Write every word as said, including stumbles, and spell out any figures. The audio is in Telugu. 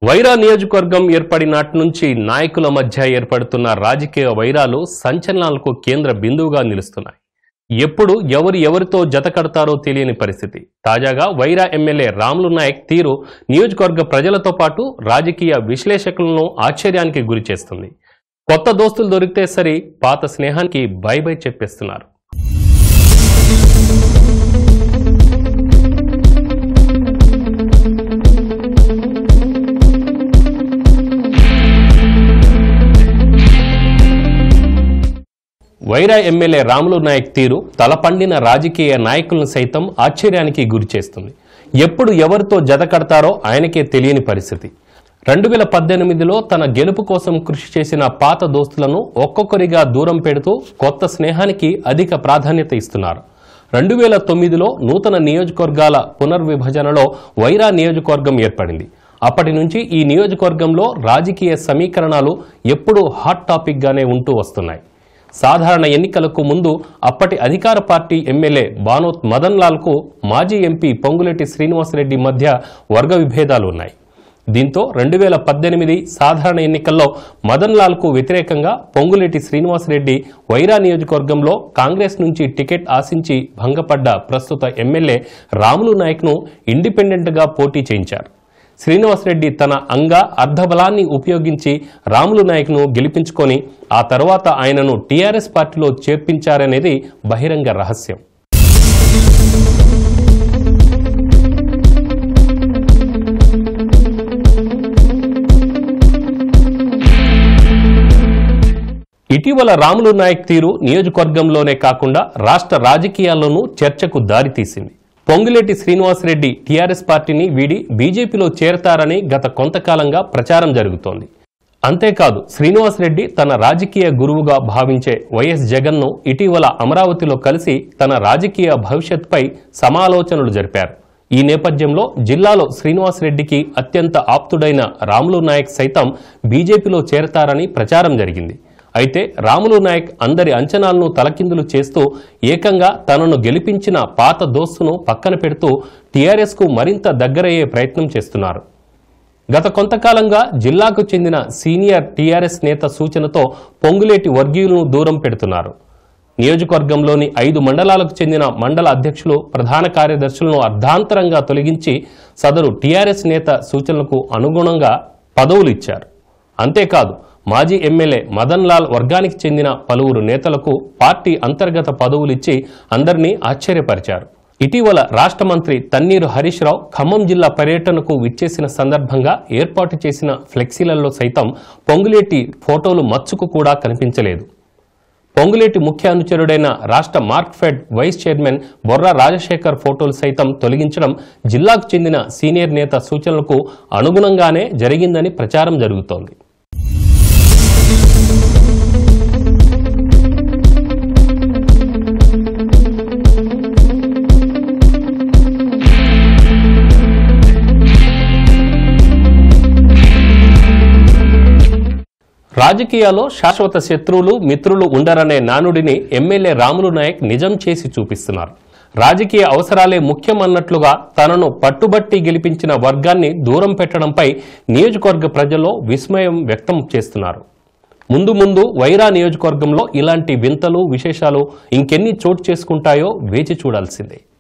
వైరా నియోజకవర్గం ఏర్పడిన నాటి నుంచి నాయకుల మధ్య ఏర్పడుతున్న రాజకీయ వైరాలు సంచలనాలకు కేంద్ర బిందువుగా నిలుస్తున్నాయి. ఎప్పుడు ఎవరు ఎవరితో జత కడతారో తెలియని పరిస్థితి. తాజాగా వైరా ఎమ్మెల్యే రాములు నాయక్ తీరు నియోజకవర్గ ప్రజలతో పాటు రాజకీయ విశ్లేషకులను ఆశ్చర్యానికి గురి చేస్తుంది. కొత్త దోస్తులు దొరికితే సరి, పాత స్నేహానికి బై బై చెప్పేస్తున్నారు. వైరా ఎమ్మెల్యే రాములు నాయక్ తీరు తలపండిన రాజకీయ నాయకులను సైతం ఆశ్చర్యానికి గురి చేస్తుంది. ఎప్పుడు ఎవరితో జత కడతారో ఆయనకే తెలియని పరిస్థితి. రెండు వేల పద్దెనిమిదిలో తన గెలుపు కోసం కృషి చేసిన పాత దోస్తులను ఒక్కొక్కరిగా దూరం పెడుతూ కొత్త స్నేహానికి అధిక ప్రాధాన్యత ఇస్తున్నారు. రెండు వేల తొమ్మిదిలో నూతన నియోజకవర్గాల పునర్విభజనలో వైరా నియోజకవర్గం ఏర్పడింది. అప్పటి నుంచి ఈ నియోజకవర్గంలో రాజకీయ సమీకరణాలు ఎప్పుడూ హాట్ టాపిక్ గానే ఉంటూ వస్తున్నాయి. సాధారణ ఎన్నికలకు ముందు అప్పటి అధికార పార్టీ ఎమ్మెల్యే బానోత్ మదన్ లాల్ కు మాజీ ఎంపీ పొంగులేటి శ్రీనివాసరెడ్డి మధ్య వర్గ విభేదాలు ఉన్నాయి. దీంతో రెండు వేల పద్దెనిమిది సాధారణ ఎన్నికల్లో మదన్ లాల్ కు వ్యతిరేకంగా పొంగులేటి శ్రీనివాసరెడ్డి వైరా నియోజకవర్గంలో కాంగ్రెస్ నుంచి టికెట్ ఆశించి భంగపడ్డ ప్రస్తుత ఎమ్మెల్యే రాములు నాయక్ ను ఇండిపెండెంట్ గా పోటీ చేయించారు. శ్రీనివాసరెడ్డి తన అంగ అర్ధబలాన్ని ఉపయోగించి రాములు నాయక్ ను గెలిపించుకొని ఆ తర్వాత ఆయనను టీఆర్ఎస్ పార్టీలో చేర్పించారనేది బహిరంగ రహస్యం. ఇటీవల రాములు నాయక్ తీరు నియోజకవర్గంలోనే కాకుండా రాష్ట్ర రాజకీయాల్లోనూ చర్చకు దారితీసింది. పొంగులేటి శ్రీనివాసరెడ్డి టీఆర్ఎస్ పార్టీని వీడి బీజేపీలో చేరతారని గత కొంతకాలంగా ప్రచారం జరుగుతోంది. అంతేకాదు, శ్రీనివాసరెడ్డి తన రాజకీయ గురువుగా భావించే వైఎస్ జగన్ ను ఇటీవల అమరావతిలో కలిసి తన రాజకీయ భవిష్యత్పై సమాలోచనలు జరిపారు. ఈ నేపథ్యంలో జిల్లాలో శ్రీనివాసరెడ్డికి అత్యంత ఆప్తుడైన రాములు నాయక్ సైతం బీజేపీలో చేరతారని ప్రచారం జరిగింది. అయితే రాములు నాయక్ అందరి అంచనాలను తలకిందులు చేస్తూ ఏకంగా తనను గెలిపించిన పాత దోస్తును పక్కన పెడుతూ టీఆర్ఎస్ కు మరింత దగ్గరయ్యే ప్రయత్నం చేస్తున్నారు. గత కొంతకాలంగా జిల్లాకు చెందిన సీనియర్ టీఆర్ఎస్ నేత సూచనతో పొంగులేటి వర్గీయులను దూరం పెడుతున్నారు. నియోజకవర్గంలోని ఐదు మండలాలకు చెందిన మండల అధ్యక్షులు, ప్రధాన కార్యదర్శులను అర్ధాంతరంగా తొలగించి సదరు టీఆర్ఎస్ నేత సూచనలకు అనుగుణంగా పదవులు ఇచ్చారు. అంతేకాదు, మాజీ ఎమ్మెల్యే మదన్ లాల్ వర్గానికి చెందిన పలువురు నేతలకు పార్టీ అంతర్గత పదవులిచ్చి అందరినీ ఆశ్చర్యపరిచారు. ఇటీవల రాష్ట్ర మంత్రి తన్నీరు హరీష్ రావు ఖమ్మం జిల్లా పర్యటనకు విచ్చేసిన సందర్భంగా ఏర్పాటు చేసిన ఫ్లెక్సీలలో సైతం పొంగులేటి ఫోటోలు మచ్చుకు కూడా కనిపించలేదు. పొంగులేటి ముఖ్య అనుచరుడైన రాష్ట్ర మార్క్ఫెడ్ వైస్ చైర్మన్ బొర్రా రాజశేఖర్ ఫోటోలు సైతం తొలగించడం జిల్లాకు చెందిన సీనియర్ నేత సూచనలకు అనుగుణంగానే జరిగిందని ప్రచారం జరుగుతోంది. రాజకీయాల్లో శాశ్వత శత్రువులు, మిత్రులు ఉండరనే నానుడిని ఎమ్మెల్యే రాములు నాయక్ నిజం చేసి చూపిస్తున్నారు. రాజకీయ అవసరాలే ముఖ్యమన్నట్లుగా తనను పట్టుబట్టి గెలిపించిన వర్గాన్ని దూరం పెట్టడంపై నియోజకవర్గ ప్రజల్లో విస్మయం వ్యక్తం చేస్తున్నారు. ముందు ముందు వైరా నియోజకవర్గంలో ఇలాంటి వింతలు, విశేషాలు ఇంకెన్ని చోటు చేసుకుంటాయో వేచి చూడాల్సిందే.